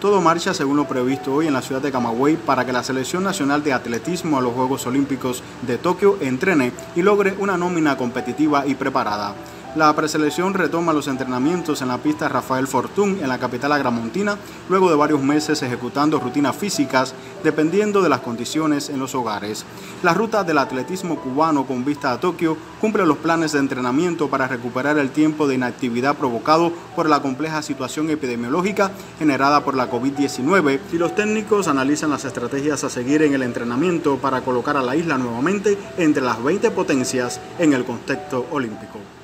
Todo marcha según lo previsto hoy en la ciudad de Camagüey para que la Selección Nacional de Atletismo a los Juegos Olímpicos de Tokio entrene y logre una nómina competitiva y preparada. La preselección retoma los entrenamientos en la pista Rafael Fortún en la capital agramontina, luego de varios meses ejecutando rutinas físicas dependiendo de las condiciones en los hogares. La ruta del atletismo cubano con vista a Tokio cumple los planes de entrenamiento para recuperar el tiempo de inactividad provocado por la compleja situación epidemiológica generada por la COVID-19 y los técnicos analizan las estrategias a seguir en el entrenamiento para colocar a la isla nuevamente entre las 20 potencias en el contexto olímpico.